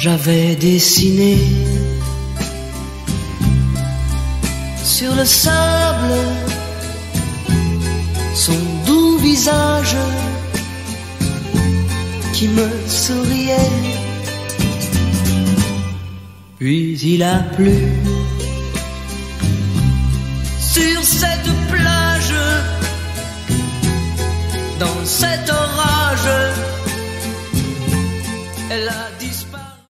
j'avais dessiné sur le sable son doux visage qui me souriait. Puis il a plu sur cette plage, dans cette